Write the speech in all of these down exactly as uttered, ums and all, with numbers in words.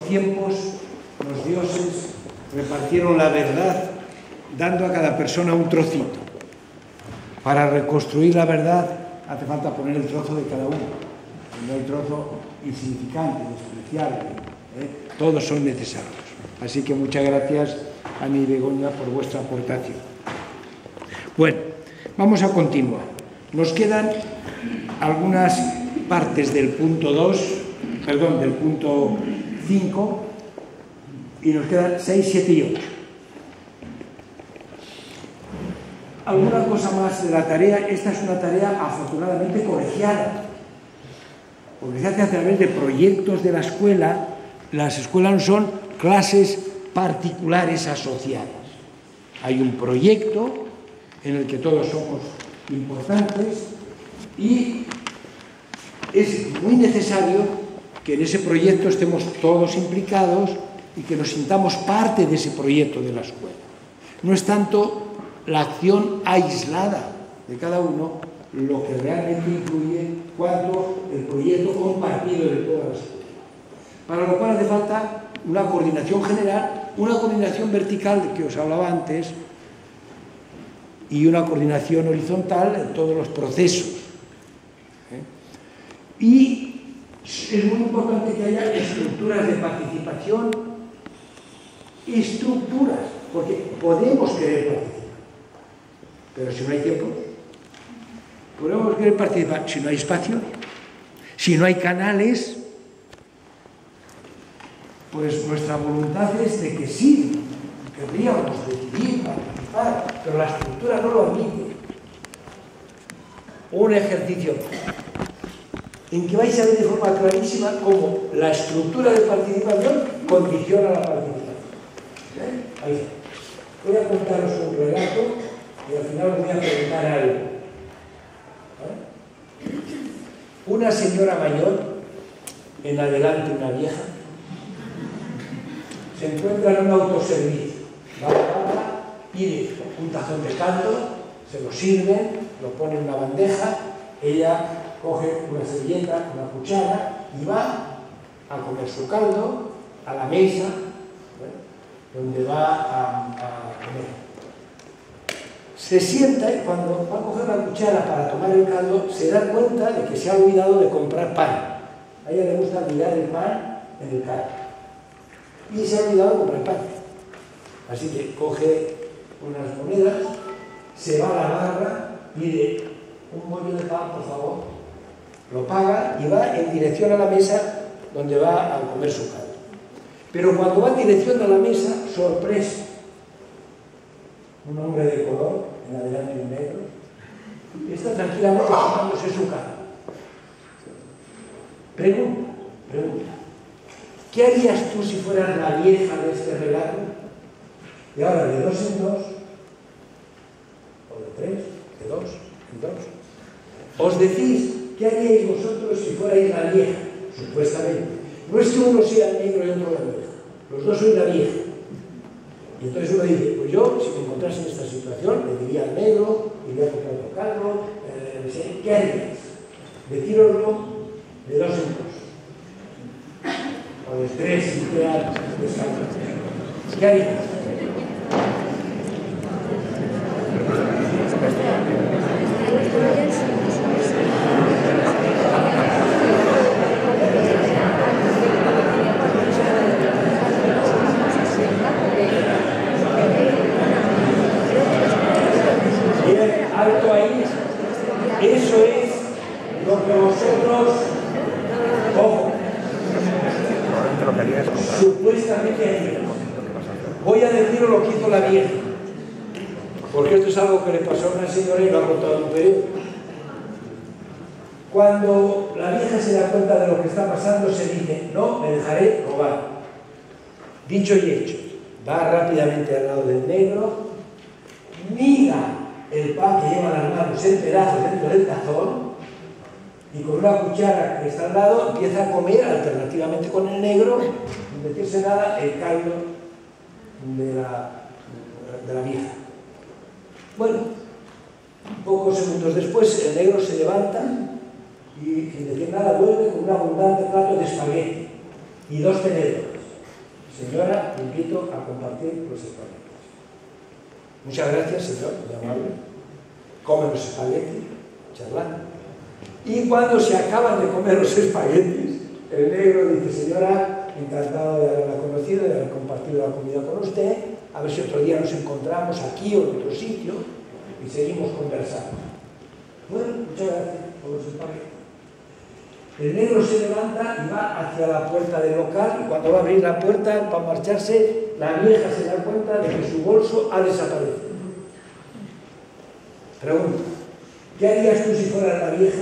tiempos los dioses repartieron la verdad dando a cada persona un trocito. Para reconstruir la verdad hace falta poner el trozo de cada uno. No hay trozo insignificante, despreciable, ¿eh? Todos son necesarios. Así que muchas gracias, Ana y Begoña, por vuestra aportación. Bueno, vamos a continuar. Nos quedan algunas partes del punto dos, perdón, del punto cinco, y nos quedan seis, siete y ocho. Alguna cosa más de la tarea. Esta es una tarea afortunadamente colegiada, porque se hace a través de proyectos de la escuela. Las escuelas no son clases particulares asociadas. Hay un proyecto en el que todos somos importantes y es muy necesario que en ese proyecto estemos todos implicados y que nos sintamos parte de ese proyecto de la escuela. No es tanto la acción aislada de cada uno lo que realmente incluye, cuanto el proyecto compartido de toda la escuela. Para lo cual hace falta una coordinación general, una coordinación vertical de que os hablaba antes y una coordinación horizontal en todos los procesos. ¿Eh? Y es muy importante que haya estructuras de participación, estructuras, porque podemos querer participar, pero si no hay tiempo, podemos querer participar si no hay espacio, si no hay canales. Pues nuestra voluntad es de que sí, querríamos decidir, participar, pero la estructura no lo admite. Un ejercicio en que vais a ver de forma clarísima cómo la estructura de participación condiciona la participación. ¿Eh? Ahí está. Voy a contaros un relato y al final os voy a preguntar algo. ¿Eh? Una señora mayor, en adelante una vieja, se encuentra en un autoservicio, va a la barra, pide un tazón de caldo, se lo sirven, lo pone en una bandeja, ella coge una servilleta, una cuchara y va a comer su caldo a la mesa, ¿eh? donde va a, a comer. Se sienta y cuando va a coger la cuchara para tomar el caldo se da cuenta de que se ha olvidado de comprar pan. A ella le gusta mirar el pan en el caldo. Y se ha olvidado de comprar pan. Así que coge unas monedas, se va a la barra, pide un bollo de pan, por favor, lo paga y va en dirección a la mesa donde va a comer su caldo. Pero cuando va en dirección a la mesa, sorpresa, un hombre de color, en adelante un negro, está tranquilamente tomándose su caldo. Pregunta, pregunta. ¿Qué harías tú si fueras la vieja de este relato? Y ahora de dos en dos, o de tres, de dos en dos, os decís, ¿qué haríais vosotros si fuerais la vieja? Supuestamente. No es que uno sea el negro y otro la vieja. Los dos sois la vieja. Y entonces uno dice, pues yo, si me encontrase en esta situación, le diría al negro, iría a comprar otro carro, eh, ¿qué haríais? Decíroslo de dos en dos. O de tres y de alto. ¿Qué harías? Bien, alto ahí. Eso es lo que vosotros, ojo, supuestamente harían. Voy a deciros lo que hizo la vieja, porque esto es algo que le pasó a una señora y lo ha contado en un periódico. Cuando la vieja se da cuenta de lo que está pasando, se dice, no me dejaré robar. Dicho y hecho, va rápidamente al lado del negro, mira el pan que lleva las manos en pedazos dentro del tazón y con una cuchara que está al lado empieza a comer alternativamente con el negro, sin decirse nada, el caldo de la, de la vieja. Bueno, pocos segundos después el negro se levanta y sin decir nada vuelve con un abundante plato de espagueti y dos tenedores. Señora, te invito a compartir los espaguetis. Muchas gracias, señor, muy amable. Comen los espaguetis, charlando. Y cuando se acaban de comer los espaguetis, el negro dice, señora, encantado de haberla conocido, de haber compartido la comida con usted, a ver si otro día nos encontramos aquí o en otro sitio y seguimos conversando. Bueno, muchas gracias por los espaguetis. El negro se levanta y va hacia la puerta del local, y cuando va a abrir la puerta para marcharse, la vieja se da cuenta de que su bolso ha desaparecido. Pregunta, ¿qué harías tú si fueras la vieja?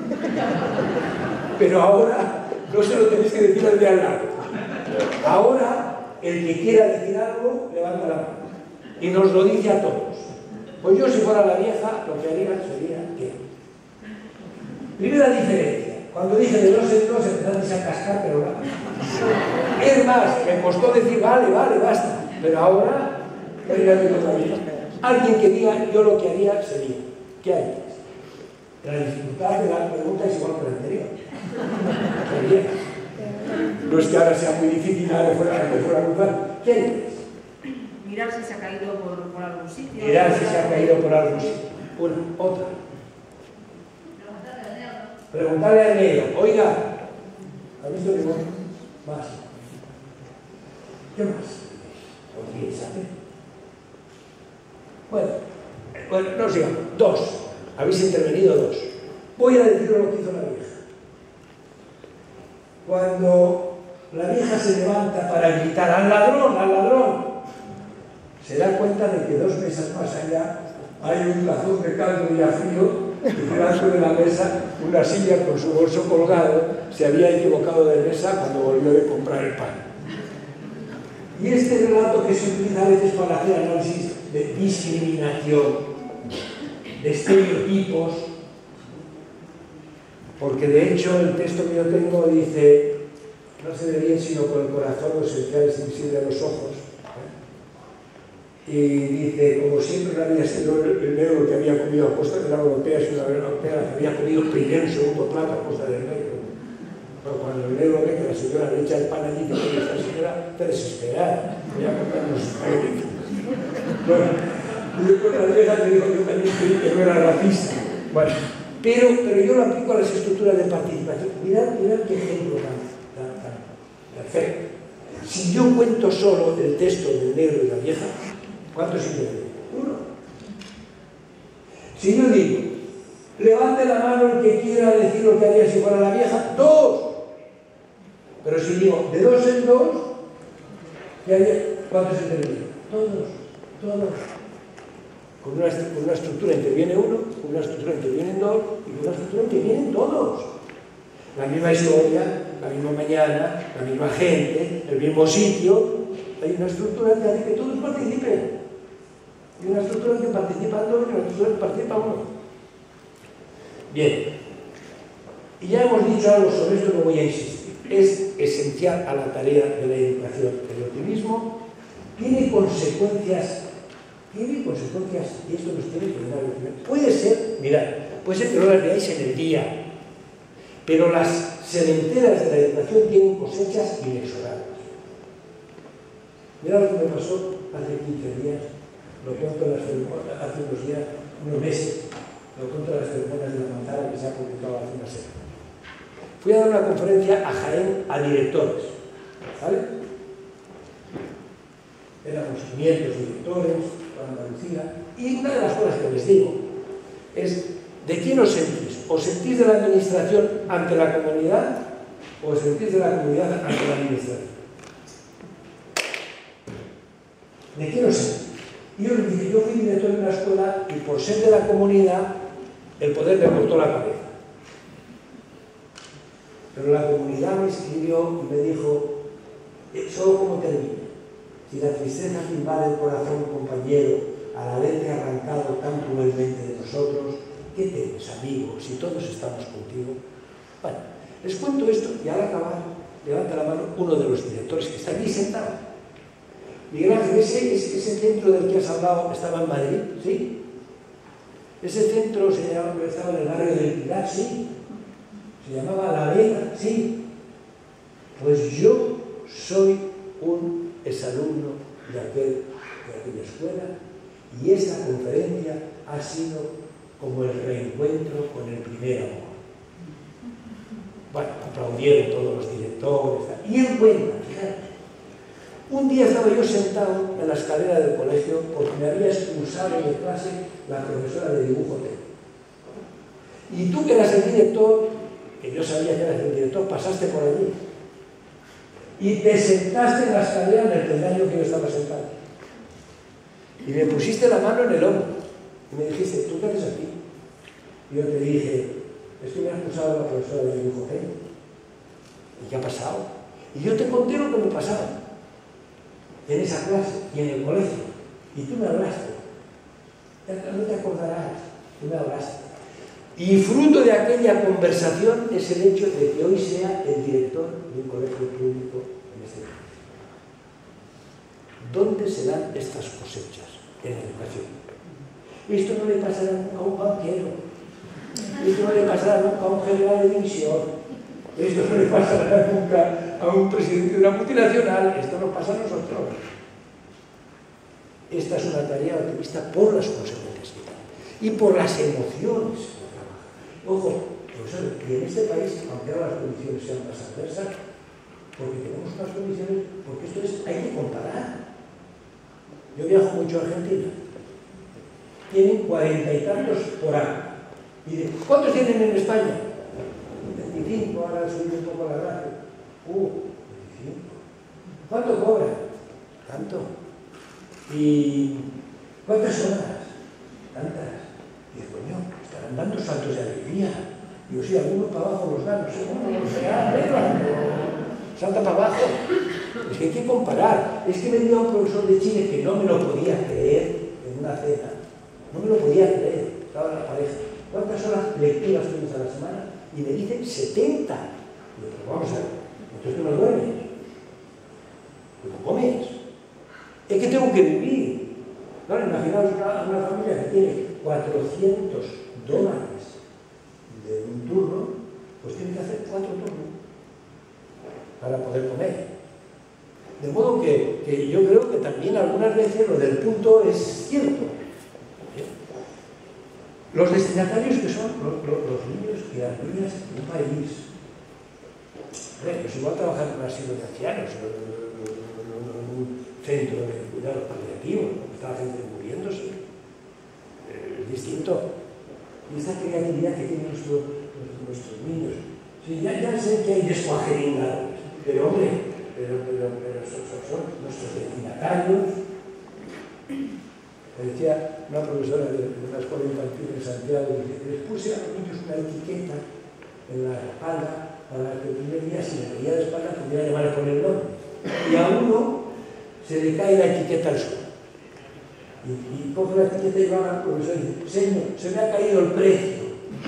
Pero ahora no se lo tenéis que decir al de al lado. Ahora, el que quiera decir algo, levanta la mano. Y nos lo dice a todos. Pues yo si fuera la vieja, lo que haría sería que... Primera diferencia. Cuando dije de dos en dos, empezaste a cascar, pero nada. Es más, me costó decir, vale, vale, basta. Pero ahora, alguien que diga, yo lo que haría sería, ¿qué harías? La dificultad de la pregunta es igual que la anterior. ¿Qué harías? No es que ahora sea muy difícil nada de fuera de fuera cruzar. ¿Qué harías? Mirar si se ha caído por, por algún sitio. Mirar si se ha caído por algún sitio. Una, otra. Preguntarle al negro, oiga, ¿ha visto que más? ¿Qué más? ¿Podría saber? Bueno, bueno, no sigamos. Dos. Habéis intervenido dos. Voy a deciros lo que hizo la vieja. Cuando la vieja se levanta para gritar al ladrón, al ladrón, se da cuenta de que dos mesas más allá hay un tazón de caldo ya frío y delante de la mesa una silla con su bolso colgado. Se había equivocado de mesa cuando volvió de comprar el pan. Y este relato que se utiliza a veces para hacer análisis de discriminación, de estereotipos, porque de hecho el texto que yo tengo dice, no se ve bien sino con el corazón, lo esencial es invisible a los ojos. Y dice, como siempre no había sido el negro que había comido a costa de la europea, sino la europea que había comido primero y segundo plato a costa del negro. Pero cuando el negro ve que la señora le echa el pan allí, dice que esta señora está desesperada, voy a comprar unos espaguetis. Bueno, y después la vieja te dijo que yo también creí que no era racista. Bueno, pero, pero yo lo aplico a las estructuras de participación. Mirad, mirad qué ejemplo tan, tan, tan perfecto. Si yo cuento solo el texto del negro y la vieja, ¿cuántos intervienen? Uno. Si yo digo, levante la mano el que quiera decir lo que haría si fuera la vieja, dos. Pero si digo, de dos en dos, ¿qué haría? ¿Cuántos intervienen? Todos, todos. Con una, con una estructura interviene uno, con una estructura intervienen dos, y con una estructura intervienen todos. La misma historia, la misma mañana, la misma gente, el mismo sitio. Hay una estructura que hace que todos participen. Y una estructura en que participan dos y una estructura en que participa uno. Bien. Y ya hemos dicho algo sobre esto, no voy a insistir. Es esencial a la tarea de la educación. El optimismo tiene consecuencias, tiene consecuencias, y esto nos tiene que dar el optimismo. Puede ser, mirad, puede ser que no las veáis en el día, pero las sementeras de la educación tienen cosechas inexorables. Mirad lo que me pasó hace quince días, lo cuento en las ceremonias, hace unos días, unos meses, lo cuento en las ceremonias de la manzana que se ha publicado hace una semana. Fui a dar una conferencia a Jaén a directores, ¿vale? Éramos quinientos directores para Andalucía, y una de las cosas que les digo es, ¿de quién os sentís? ¿Os sentís de la administración ante la comunidad o os sentís de la comunidad ante la administración? ¿De quién os sentís? Y yo les dije, yo fui director de una escuela y por ser de la comunidad el poder me cortó la cabeza. Pero la comunidad me escribió y me dijo, ¿solo cómo termina? Si la tristeza que invade el corazón, compañero, al haberte arrancado tan cruelmente de nosotros, ¿qué tienes, amigo, si todos estamos contigo? Bueno, les cuento esto y al acabar, levanta la mano uno de los directores que está aquí sentado. Miguel Ángel, ese, ese, ese centro del que has hablado estaba en Madrid, ¿sí? Ese centro se llamaba, estaba en el barrio del Pilar, ¿sí? Se llamaba La Vega, ¿sí? Pues yo soy un exalumno de, aquel, de aquella escuela, y esa conferencia ha sido como el reencuentro con el primer amor. Bueno, aplaudieron todos los directores, y él cuenta, fíjate. Un día estaba yo sentado en la escalera del colegio porque me había expulsado de clase la profesora de dibujo técnico. Y tú, que eras el director, que yo sabía que eras el director, pasaste por allí y te sentaste en la escalera en el peldaño que yo estaba sentado. Y me pusiste la mano en el hombro y me dijiste, ¿tú qué haces aquí? Y yo te dije, es que me ha expulsado la profesora de dibujo técnico. ¿Y qué ha pasado? Y yo te conté lo que me pasaba en esa clase y en el colegio. Y tú me hablaste. No te acordarás, tú me hablaste. Y fruto de aquella conversación es el hecho de que hoy sea el director de un colegio público en este país. ¿Dónde se dan estas cosechas? En la educación. Esto no le pasará nunca a un banquero. Esto no le pasará nunca a un general de división. Esto no le pasará nunca a un presidente de una multinacional. Esto nos pasa a nosotros. Esta es una tarea optimista por las consecuencias que tiene y por las emociones que trabaja. Ojo, profesor, que en este país, aunque ahora las condiciones sean más adversas, porque tenemos unas condiciones, porque esto es, hay que comparar. Yo viajo mucho a Argentina. Tienen cuarenta y tantos por año. Y de, ¿cuántos tienen en España? veinticinco, ahora he subido un poco la radio. Uh, veinticinco. ¿Cuánto cobran? Tanto. ¿Y cuántas horas? Tantas. Y dice, coño, estarán dando saltos de alegría. Digo, sí, algunos para abajo los dan, no sé cómo, no sé, arriba, salta para abajo. Es que hay que comparar. Es que me dio un profesor de Chile que no me lo podía creer en una cena. No me lo podía creer. Estaba en la pareja. ¿Cuántas horas lecturas tienes a la semana? Y me dicen setenta. Y yo, pero vamos a ver, entonces tú no duermes. ¿Cómo comes? Es que tengo que vivir. Claro, imaginaos una, una familia que tiene cuatrocientos dólares de un turno, pues tiene que hacer cuatro turnos para poder comer. De modo que, que yo creo que también algunas veces lo del punto es cierto. Los destinatarios que son los, los, los niños y las niñas de un país. Bueno, pues igual trabajar en un asilo de ancianos, en un centro de cuidados paliativos, donde está la gente muriéndose. Eh, es distinto. Y esta creatividad que tienen nuestro, nuestros niños. Sí, ya, ya sé que hay descuajeringados, pero hombre, pero, pero, pero son, son, son nuestros destinatarios. Me decía una profesora de, de una escuela infantil en Santiago, que les puse a los niños una etiqueta en la espalda para que el primer día, si le veía de espalda, pudiera llamar por el nombre. Y a uno se le cae la etiqueta al suelo. Y, y coge la etiqueta y va al profesor y dice, señor, se me ha caído el precio.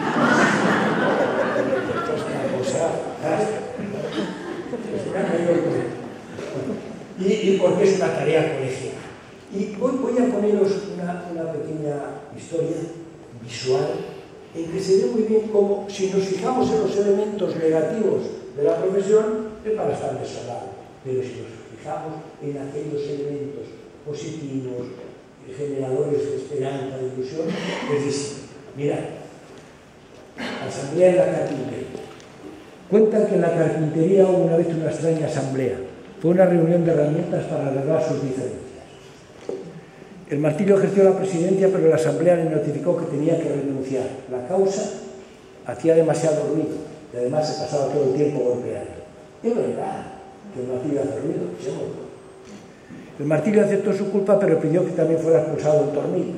Esto es una cosa fantástica. Se me ha caído el precio. Y, y porque es una tarea colegial. Y hoy voy a poneros una, una pequeña historia visual en que se ve muy bien cómo, si nos fijamos en los elementos negativos de la profesión, es para estar desolado. Pero si nos fijamos en aquellos elementos positivos, generadores de esperanza, de ilusión, es distinto. Mirad, asamblea en la carpintería. Cuentan que en la carpintería hubo una vez una extraña asamblea. Fue una reunión de herramientas para arreglar sus diferencias. El martillo ejerció la presidencia, pero la asamblea le notificó que tenía que renunciar. La causa hacía demasiado ruido y además se pasaba todo el tiempo golpeando. Es verdad que el martillo hace ruido, se movió. El martillo aceptó su culpa, pero pidió que también fuera expulsado el tornillo.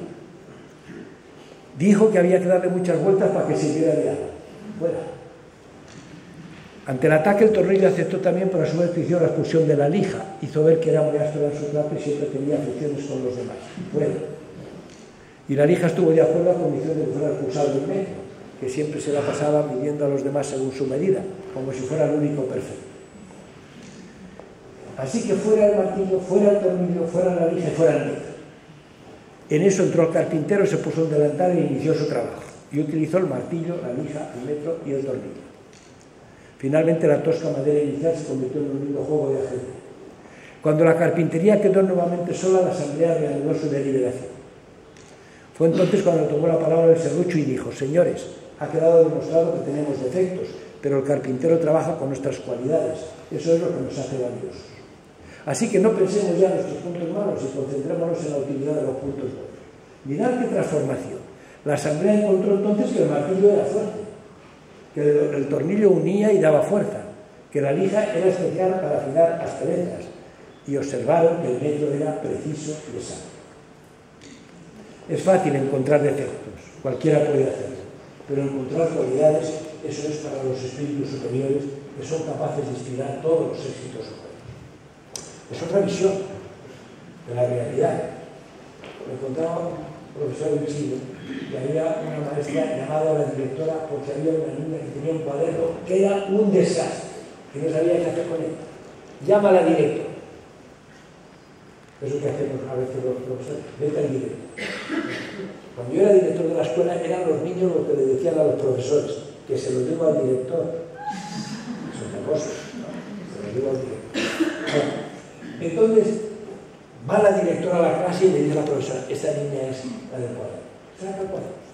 Dijo que había que darle muchas vueltas para que sirviera de algo. Fuera. Ante el ataque, el tornillo aceptó también, pero a su vez pidió la expulsión de la lija. Hizo ver que era muy áspero en su trato y siempre tenía fricciones con los demás. Fuera. Y la lija estuvo de acuerdo a condición de que fuera expulsado del metro, que siempre se la pasaba midiendo a los demás según su medida, como si fuera el único perfecto. Así que fuera el martillo, fuera el tornillo, fuera la lija y fuera el metro. En eso entró el carpintero, se puso un delantal e inició su trabajo. Y utilizó el martillo, la lija, el metro y el tornillo. Finalmente la tosca madera inicial se convirtió en un lindo juego de ajedrez. Cuando la carpintería quedó nuevamente sola, la asamblea reanudó su deliberación. Fue entonces cuando tomó la palabra el serrucho y dijo: señores, ha quedado demostrado que tenemos defectos, pero el carpintero trabaja con nuestras cualidades. Eso es lo que nos hace valiosos. Así que no pensemos ya en nuestros puntos malos y concentrémonos en la utilidad de los puntos buenos. Mirad qué transformación. La asamblea encontró entonces que el martillo era fuerte, que el, el tornillo unía y daba fuerza, que la lija era especial para afinar asperezas, y observaron que el metro era preciso y exacto. Es fácil encontrar defectos, cualquiera puede hacerlo, pero encontrar cualidades, eso es para los espíritus superiores que son capaces de inspirar todos los éxitos humanos. Es otra visión de la realidad. Me contaba un profesor en Chile que había una maestra llamada a la directora porque había una niña que tenía un cuaderno que era un desastre, que no sabía qué hacer con él. Llama a la directora. Es lo que hacemos a veces los profesores, vete al director. Cuando yo era director de la escuela, eran los niños los que le decían a los profesores que se lo digo al director. Es otra cosa, ¿no? Se lo digo al director. Bueno, entonces, va la directora a la clase y le dice a la profesora: esta niña es la del cuaderno. ¿Saca el cuaderno?